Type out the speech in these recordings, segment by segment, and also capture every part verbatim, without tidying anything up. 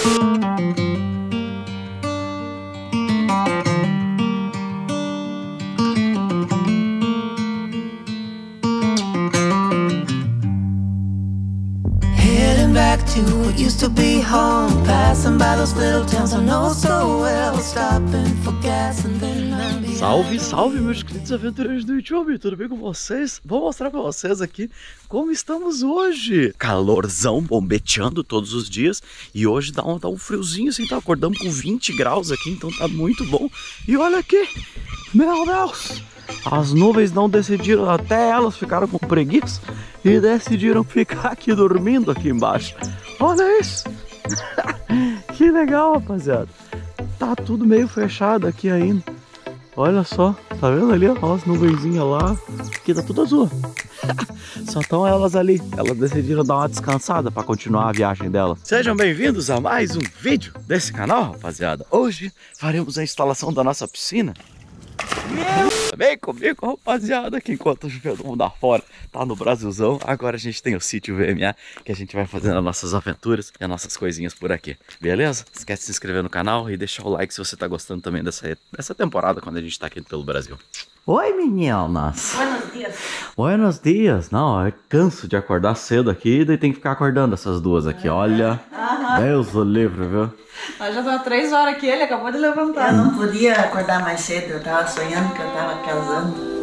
Back to what used to be home, passing by those little towns I know so well, stopping for gas and then I'll be... Salve, salve, meus queridos aventureiros do YouTube, tudo bem com vocês? Vou mostrar pra vocês aqui como estamos hoje. Calorzão bombeteando todos os dias e hoje dá um, dá um friozinho assim, tá acordando com vinte graus aqui, então tá muito bom. E olha aqui, meu Deus! As nuvens não decidiram, até elas ficaram com preguiça e decidiram ficar aqui dormindo aqui embaixo. Olha isso! Que legal, rapaziada. Tá tudo meio fechado aqui ainda. Olha só, tá vendo ali? Olha as nuvenzinhas lá. Aqui tá tudo azul. Só estão elas ali. Elas decidiram dar uma descansada para continuar a viagem delas. Sejam bem-vindos a mais um vídeo desse canal, rapaziada. Hoje faremos a instalação da nossa piscina. Vem comigo, rapaziada, que enquanto o mundo afora tá no Brasilzão, agora a gente tem o sítio V M A, que a gente vai fazendo as nossas aventuras e as nossas coisinhas por aqui, beleza? Não esquece de se inscrever no canal e deixar o like se você tá gostando também dessa, dessa temporada quando a gente tá aqui pelo Brasil. Oi, meninas! Buenos dias! Buenos dias! Não, eu canso de acordar cedo aqui e daí tem que ficar acordando essas duas aqui, olha. Aham. Deus o livre, viu? Nós já estamos três horas aqui, ele acabou de levantar. Eu não podia acordar mais cedo, eu tava sonhando que eu tava casando.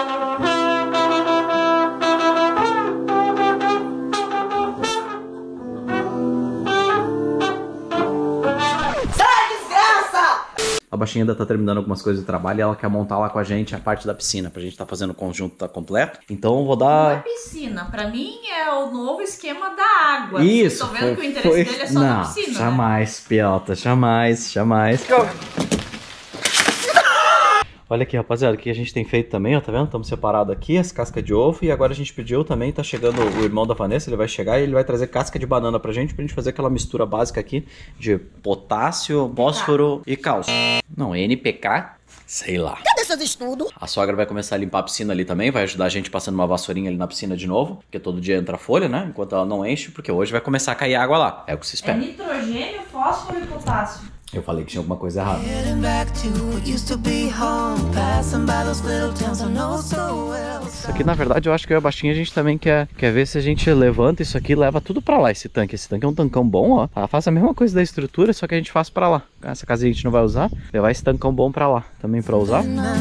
A baixinha ainda tá terminando algumas coisas do trabalho e ela quer montar lá com a gente a parte da piscina, pra gente tá fazendo o conjunto tá completo. Então eu vou dar... Não é piscina, pra mim é o novo esquema da água. Isso, Tô vendo foi, que o interesse foi... dele é só Não, na piscina, jamais, né? Piota, jamais, jamais. Olha aqui, rapaziada, o que a gente tem feito também, ó, tá vendo? Estamos separados aqui, as cascas de ovo, e agora a gente pediu também, tá chegando o irmão da Vanessa, ele vai chegar e ele vai trazer casca de banana pra gente, pra gente fazer aquela mistura básica aqui de potássio, fósforo e cálcio. Não, N P K, sei lá. Cadê seus estudos? A sogra vai começar a limpar a piscina ali também, vai ajudar a gente passando uma vassourinha ali na piscina de novo, porque todo dia entra folha, né? Enquanto ela não enche, porque hoje vai começar a cair água lá, é o que se espera. É nitrogênio, fósforo e potássio. Eu falei que tinha alguma coisa errada. Isso aqui, na verdade, eu acho que eu e a baixinha a gente também quer, quer ver se a gente levanta isso aqui e leva tudo pra lá, esse tanque. Esse tanque é um tancão bom, ó. Ela faz a mesma coisa da estrutura, só que a gente faz pra lá. Essa casinha a gente não vai usar, levar esse tancão bom pra lá, também pra usar.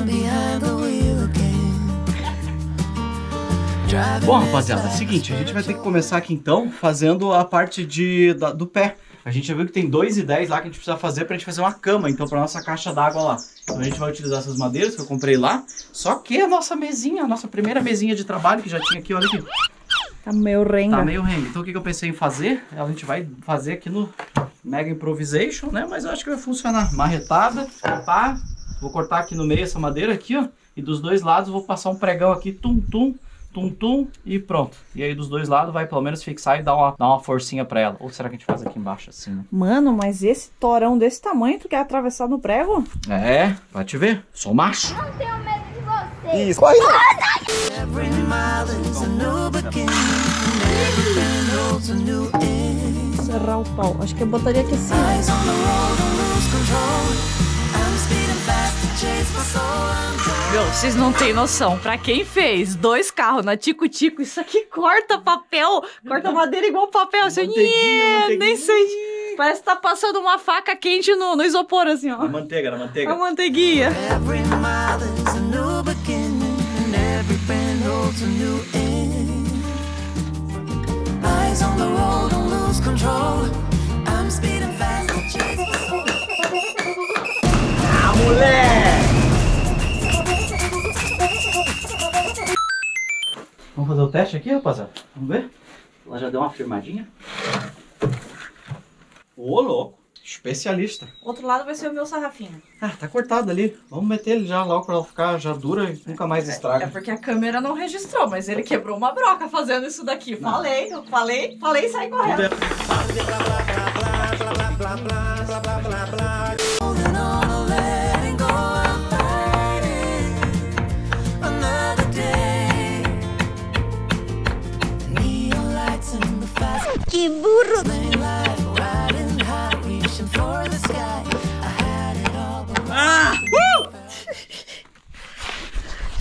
Bom, rapaziada, é o seguinte, a gente vai ter que começar aqui então fazendo a parte de, da, do pé. A gente já viu que tem dois e dez lá que a gente precisa fazer pra gente fazer uma cama, então, pra nossa caixa d'água lá. Então a gente vai utilizar essas madeiras que eu comprei lá. Só que a nossa mesinha, a nossa primeira mesinha de trabalho que já tinha aqui, olha aqui. Tá meio renga. Tá meio renga. Então o que, que eu pensei em fazer? A gente vai fazer aqui no Mega Improvisation, né? Mas eu acho que vai funcionar. Marretada, pá. Vou cortar aqui no meio essa madeira aqui, ó. E dos dois lados vou passar um pregão aqui, tum, tum. Tum, tum, e pronto. E aí dos dois lados vai pelo menos fixar e dar uma, dar uma forcinha pra ela. Ou será que a gente faz aqui embaixo assim, né? Mano, mas esse torão desse tamanho, tu quer atravessar no prego? É, vai te ver. Sou macho. Não tenho medo de você. Isso, corre! Serrar o pau. Acho que eu botaria aqui assim. Meu, vocês não têm noção. Pra quem fez dois carros na Tico-Tico, isso aqui corta papel, corta madeira igual papel. Assim, yeah, nem sei. Parece que tá passando uma faca quente no, no isopor, assim, ó. A manteiga, na manteiga. A manteiguinha. Ah, moleque! Vamos fazer o teste aqui, rapaziada? Vamos ver? Ela já deu uma firmadinha. Ô, louco. Especialista. Outro lado vai ser o meu sarrafinho. Ah, tá cortado ali. Vamos meter ele já logo pra ela ficar já dura e nunca mais estraga. É porque a câmera não registrou, mas ele quebrou uma broca fazendo isso daqui. Não. Falei, eu falei, falei e saí correndo. Que burro!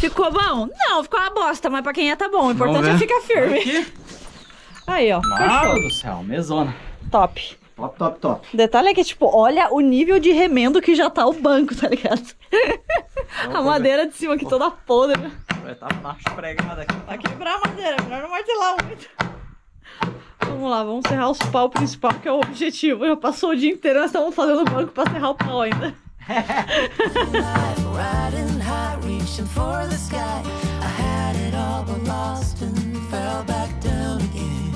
Ficou bom? Não, ficou uma bosta, mas pra quem é tá bom. O importante é ficar firme. Aqui. Aí, ó. Mano do céu, mesona. Top. Top, top, top. O detalhe é que, tipo, olha o nível de remendo que já tá o banco, tá ligado? A madeira de cima aqui toda podre. Vai tá macho pregada aqui. Vai quebrar a madeira, melhor não martelar muito. Vamos lá, vamos serrar os pau principal, que é o objetivo. Já passou o dia inteiro, nós estamos fazendo o banco pra serrar o pau ainda. Riding high, reaching for the sky. I had it all but lost and fell back down again.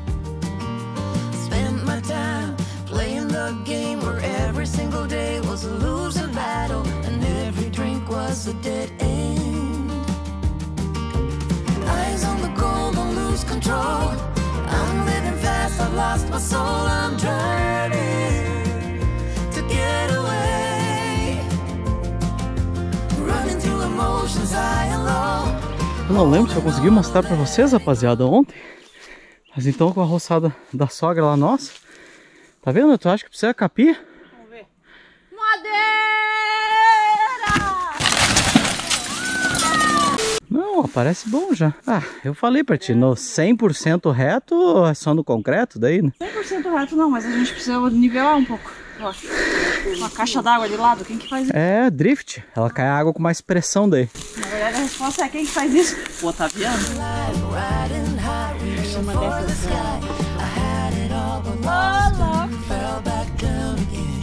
Spent my time playing the game where every single day was a losing battle and every drink was a dead end. Eyes on the goal, don't lose control. I'm living fast, I've lost my soul. I'm driving to get away, running through emotions high and low. Eu não lembro se eu consegui mostrar pra vocês, rapaziada, ontem. Mas então com a roçada da sogra lá nossa. Tá vendo? Tu acha que precisa capir? Vamos ver. Madeira! Não, parece bom já. Ah, eu falei pra ti, no cem por cento reto é só no concreto daí, né? cem por cento reto não, mas a gente precisa nivelar um pouco. Ó, uma caixa d'água de lado, quem que faz isso? É drift, ela cai a água com mais pressão daí. Na verdade a resposta é quem que faz isso? O Otaviano. Riding high, reaching Uma for dessas. the sky. I had it all but Oh, lost louco. and fell back down again.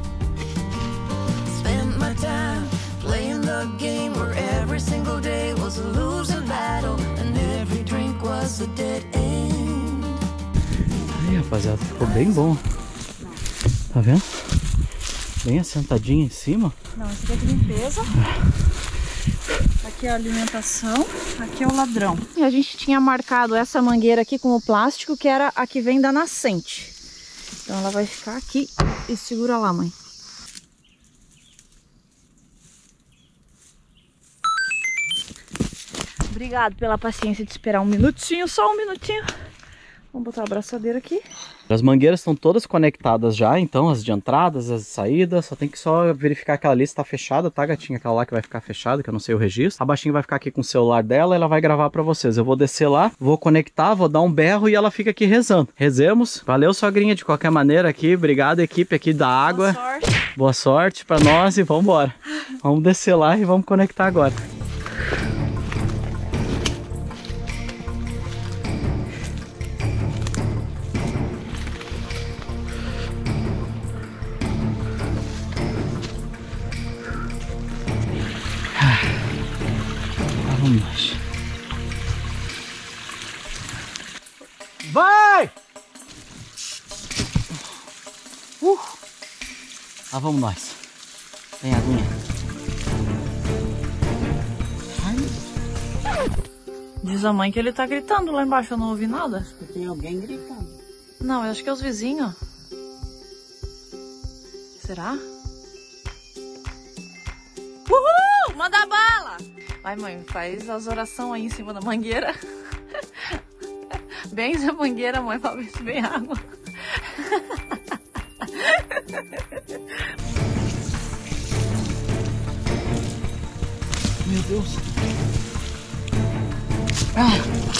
Spent my time playing the game where every single day was a losing battle and every drink was a dead end. Aí, rapaziada, ficou bem bom. Tá vendo? Bem assentadinho em cima. Não, esse aqui é de limpeza. Aqui é a alimentação, aqui é o ladrão. E a gente tinha marcado essa mangueira aqui com o plástico, que era a que vem da nascente. Então ela vai ficar aqui e segura lá, mãe. Obrigado pela paciência de esperar um minutinho, só um minutinho. Vamos botar a abraçadeira aqui. As mangueiras estão todas conectadas já, então as de entradas, as de saídas, só tem que só verificar que aquela lista tá fechada, tá, gatinha? Aquela lá que vai ficar fechada, que eu não sei o registro. A baixinha vai ficar aqui com o celular dela e ela vai gravar pra vocês. Eu vou descer lá, vou conectar, vou dar um berro e ela fica aqui rezando. Rezemos. Valeu, sogrinha, de qualquer maneira aqui. Obrigado, equipe aqui da água. Boa sorte. Boa sorte pra nós e vamos embora. Vamos descer lá e vamos conectar agora. Vamos. Vai! Uh! Lá vamos nós. Tem aguinha. Diz a mãe que ele tá gritando lá embaixo, eu não ouvi nada. Tem alguém gritando. Não, eu acho que é os vizinhos. Será? Uhul! Manda bala! Vai, mãe, faz as orações aí em cima da mangueira. Benze a mangueira, mãe, pra ver se vem água. Meu Deus. Ah.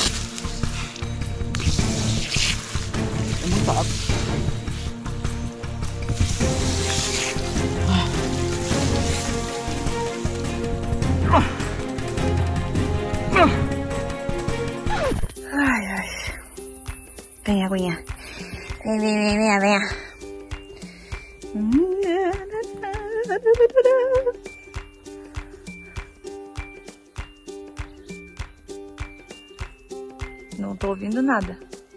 É muita água. Ai, ai. Vem, aguinha. Vem, vem, vem, vem, vem. Não tô ouvindo nada.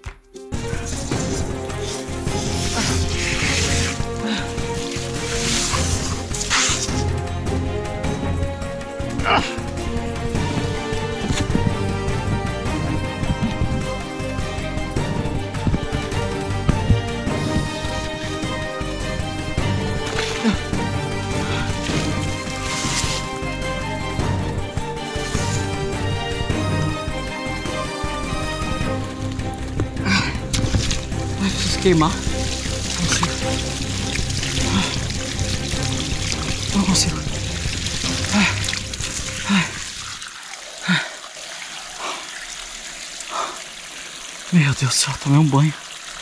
Queimar. Não consigo. Não consigo. Deus do céu, tomei um banho.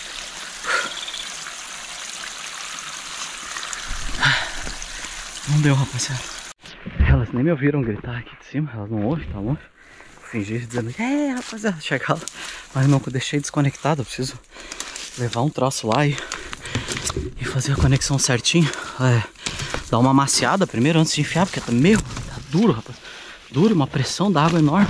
Não deu, rapaziada. Elas nem me ouviram gritar aqui de cima, elas não ouvem, tá longe. Fingi dizendo, é, rapaziada, chegar lá. Mas não, eu deixei desconectado, eu preciso levar um troço lá e, e fazer a conexão certinho. É, dar uma maciada primeiro antes de enfiar, porque tá meio, tá duro, rapaz. Duro, uma pressão da água enorme.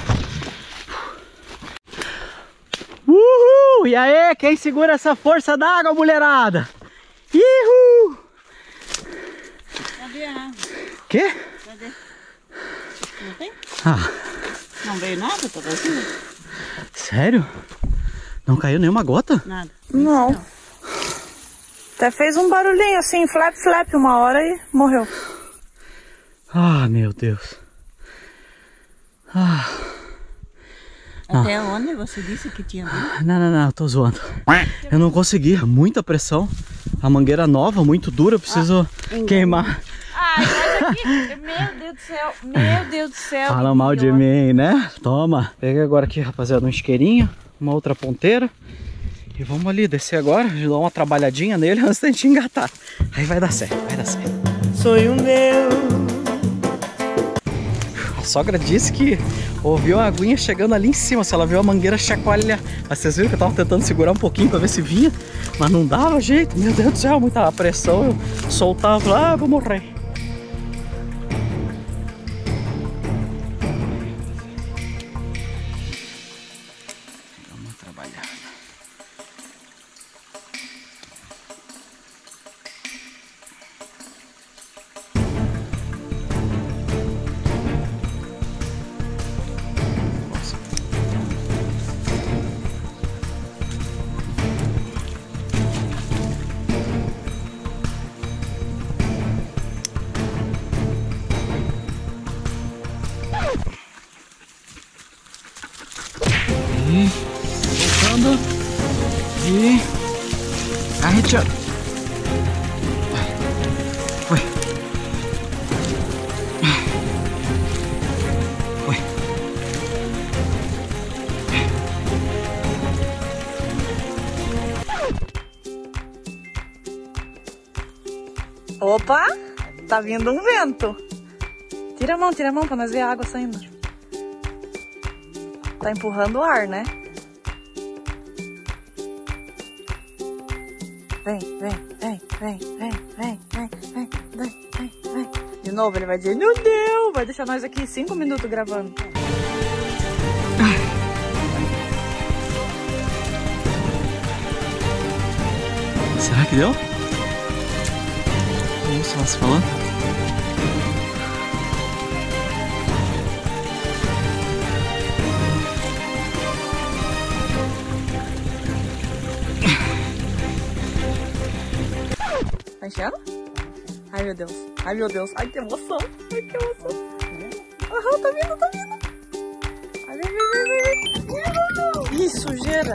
Uhul! E aí, quem segura essa força da água, mulherada? Uhul! Cadê a água? Quê? Cadê? Não tem? Ah, Não veio nada? Tá vazio? sério? Não caiu nenhuma gota? Nada. Não. Até fez um barulhinho assim, flap, flap, uma hora e morreu. Ah, meu Deus. Ah. Até onde você disse que tinha vindo? Não, não, não, eu tô zoando. Eu não consegui, muita pressão. A mangueira nova, muito dura, eu preciso ah, queimar. Ai, mas aqui, meu Deus do céu, meu Deus do céu. Fala mal de mim, né? Toma. Peguei agora aqui, rapaziada, um isqueirinho, uma outra ponteira. E vamos ali descer agora, dar uma trabalhadinha nele antes da gente engatar. Aí vai dar certo, vai dar certo. Sonho meu. A sogra disse que ouviu a aguinha chegando ali em cima, se ela viu a mangueira chacoalhar. Mas vocês viram que eu tava tentando segurar um pouquinho pra ver se vinha, mas não dava jeito. Meu Deus do céu, muita pressão, eu soltava lá, ah, vou morrer. Vamos trabalhar. E voltando e carreteando. Foi. Foi. Opa, tá vindo um vento. Tira a mão, tira a mão pra nós ver a água saindo. Tá empurrando o ar, né? Vem, vem, vem, vem, vem, vem, vem, vem, vem, vem, vem. De novo ele vai dizer, meu Deus, vai deixar nós aqui cinco minutos gravando. Será que deu? É isso, ela se falando? Tá enchendo? Ai, meu Deus. Ai, meu Deus. Ai, que emoção. Ai, que emoção. Aham, tá vindo, tá vindo. Ai, vem, vem, vem, vem. Ih, sujeira.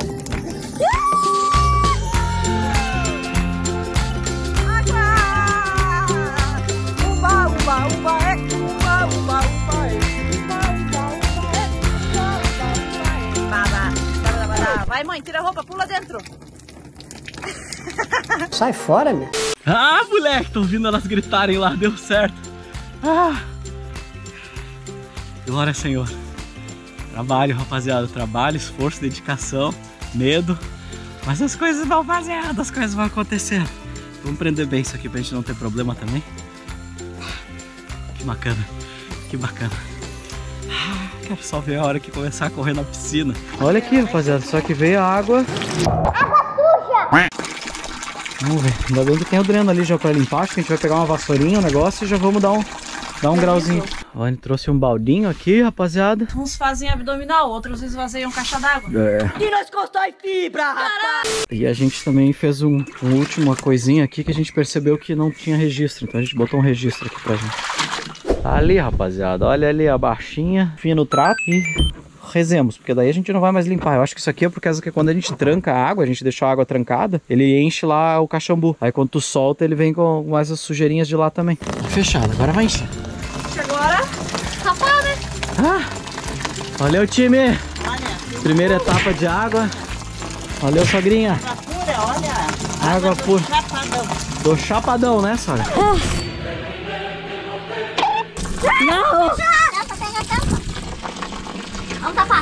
Água! Uba, uba, uba, é. Uba, uba, uba, é. Uba, uba, uba, é. Uba, uba, uba, é. Bada, bada, bada. Vai, mãe, tira a roupa, pula dentro. Sai fora, meu. Ah, moleque, tô ouvindo elas gritarem lá, deu certo. Ah. Glória ao Senhor. Trabalho, rapaziada, trabalho, esforço, dedicação, medo. Mas as coisas vão fazer, as coisas vão acontecer. Vamos prender bem isso aqui pra gente não ter problema também. Que bacana, que bacana. Ah, quero só ver a hora que começar a correr na piscina. Olha aqui, rapaziada, só que veio a água. Água suja! Vamos ver, ainda bem que tem o dreno ali já pra limpar. Acho que a gente vai pegar uma vassourinha, um negócio e já vamos dar um, dar um grauzinho. Ó, a gente trouxe um baldinho aqui, rapaziada. Uns fazem abdominal, outros esvazeiam caixa d'água. É. E nós cortamos fibra, rapaz! E a gente também fez um, um última coisinha aqui que a gente percebeu que não tinha registro. Então a gente botou um registro aqui pra gente. Tá ali, rapaziada, olha ali a baixinha, fino trato e rezemos, porque daí a gente não vai mais limpar. Eu acho que isso aqui é por causa que quando a gente tranca a água, a gente deixa a água trancada, ele enche lá o caxambu. Aí quando tu solta, ele vem com mais as sujeirinhas de lá também. Tá fechado, agora vai encher. Agora, rapaz, né? Ah, valeu, time! Primeira etapa de água. Valeu, sogrinha. Pura, olha. Água pura. Chapadão. Tô chapadão, né, sogra? Não! Tampa, pega a tampa. Vamos tapar.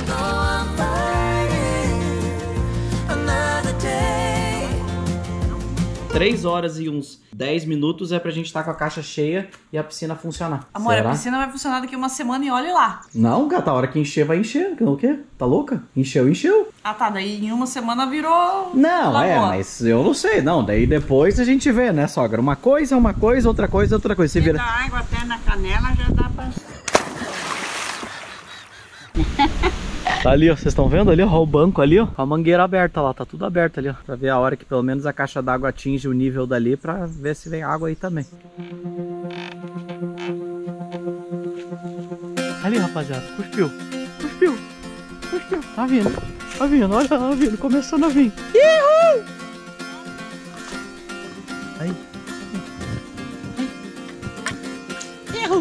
três horas e uns dez minutos é pra gente estar com a caixa cheia e a piscina funcionar. Amor, Será? a piscina vai funcionar daqui uma semana e olhe lá. Não, gata, a hora que encher vai encher. O quê? Tá louca? Encheu, encheu. Ah tá, daí em uma semana virou Não, lagoa. é, mas eu não sei. Não, daí depois a gente vê, né, sogra? Uma coisa, uma coisa, outra coisa, outra coisa. Você vira... A água até na canela já dá pra... Tá ali, ó, vocês estão vendo ali, ó, o banco ali, ó, a mangueira aberta lá, tá tudo aberto ali, ó, pra ver a hora que pelo menos a caixa d'água atinge o nível dali, pra ver se vem água aí também. Ali, rapaziada, cuspiu, cuspiu, cuspiu, tá vindo, tá vindo, olha, tá vindo, começando a vir. Ihu! Aí. Ihu!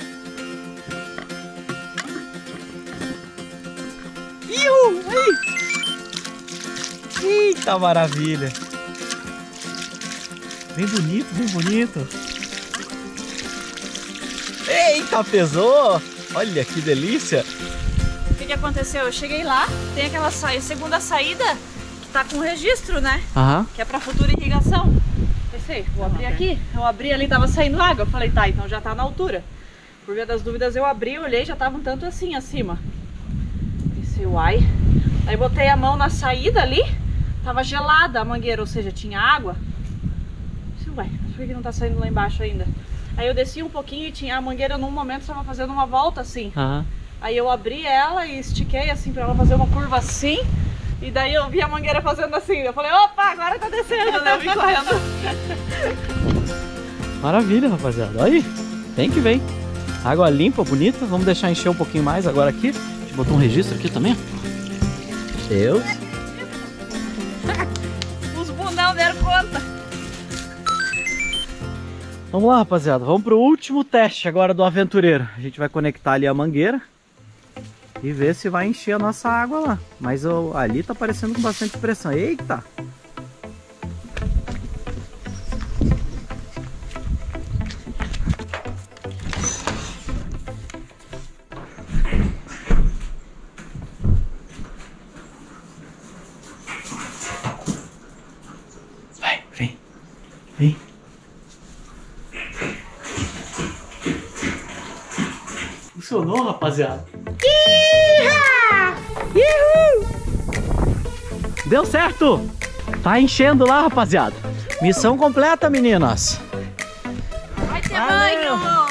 Ihu! Aí! Eita maravilha! Bem bonito, bem bonito! Eita, pesou! Olha que delícia! O que que aconteceu? Eu cheguei lá, tem aquela sa... segunda saída que tá com registro, né? Aham. Que é pra futura irrigação. Pensei, vou abrir aqui. Eu abri ali, tava saindo água. Eu falei, tá, então já tá na altura. Por via das dúvidas eu abri, olhei, já tava um tanto assim acima. Pensei, uai. Aí botei a mão na saída ali, tava gelada a mangueira, ou seja, tinha água. Pensei, uai, mas por que não tá saindo lá embaixo ainda? Aí eu desci um pouquinho e tinha a mangueira num momento estava fazendo uma volta assim. Aham. Aí eu abri ela e estiquei assim pra ela fazer uma curva assim. E daí eu vi a mangueira fazendo assim. Eu falei, opa, agora tá descendo, né? Eu vim correndo. Maravilha, rapaziada. Olha aí, vem que vem. Água limpa, bonita. Vamos deixar encher um pouquinho mais agora aqui. A gente botou um registro aqui também. Deus. Os bundão deram conta. Vamos lá, rapaziada. Vamos pro último teste agora do aventureiro. A gente vai conectar ali a mangueira e ver se vai encher a nossa água lá. Mas ó, ali tá aparecendo com bastante pressão. Eita! Vai, vem. Vem. Funcionou, rapaziada. Deu certo! Tá enchendo lá, rapaziada. Missão completa, meninas. Vai ter Valeu. banho!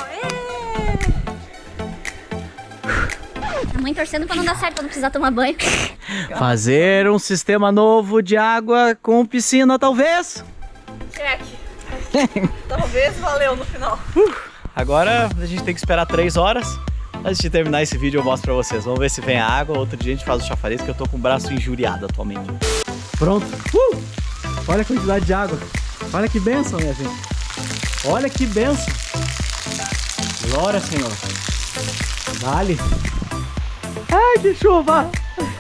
A mãe torcendo pra não dar certo, pra não precisar tomar banho. Fazer um sistema novo de água com piscina, talvez. Cheque. Talvez valeu no final. Agora a gente tem que esperar três horas. Antes de terminar esse vídeo eu mostro pra vocês. Vamos ver se vem a água. Outro dia a gente faz o chafariz, que eu tô com o braço injuriado atualmente. Pronto. Uh! Olha a quantidade de água. Olha que bênção, minha gente. Olha que bênção. Glória, Senhor. Dale. Ai, que chuva.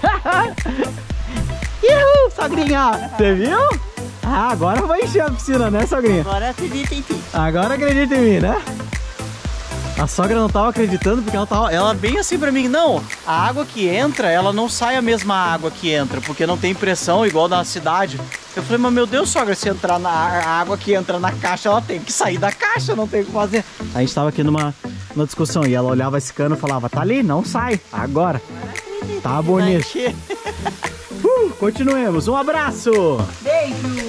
Ihu, sogrinha. Você viu? Ah, agora vai encher a piscina, né, sogrinha? Agora acredita em ti. Agora acredita em mim, né? A sogra não tava acreditando porque ela tava... Ela bem assim pra mim, não, a água que entra, ela não sai a mesma água que entra, porque não tem pressão igual na cidade. Eu falei, mas meu Deus, sogra, se entrar na a água que entra na caixa, ela tem que sair da caixa, não tem o que fazer. A gente tava aqui numa, numa discussão e ela olhava esse cano e falava, tá ali, não sai, agora. Tá bonito. Uh, continuemos, um abraço. Beijo.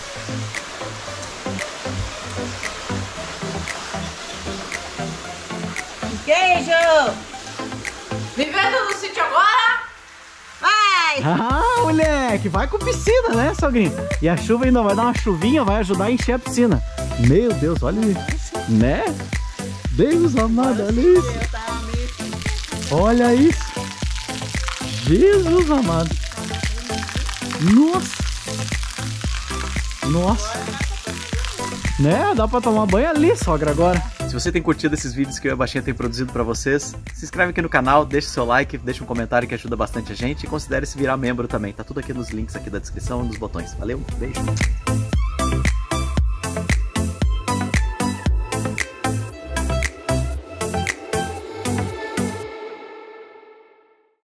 Beijo. Vivendo no sítio agora? Vai. Ah, moleque, vai com piscina, né, sogrinho? E a chuva ainda vai dar uma chuvinha, vai ajudar a encher a piscina. Meu Deus, olha isso, né? Deus amado, olha isso. Olha isso. Jesus amado. Nossa. Nossa. Né? Dá pra tomar banho ali, sogra, agora. Se você tem curtido esses vídeos que eu e a Baixinha tem produzido pra vocês, se inscreve aqui no canal, deixa seu like, deixa um comentário que ajuda bastante a gente e considere se virar membro também. Tá tudo aqui nos links aqui da descrição e nos botões. Valeu, beijo!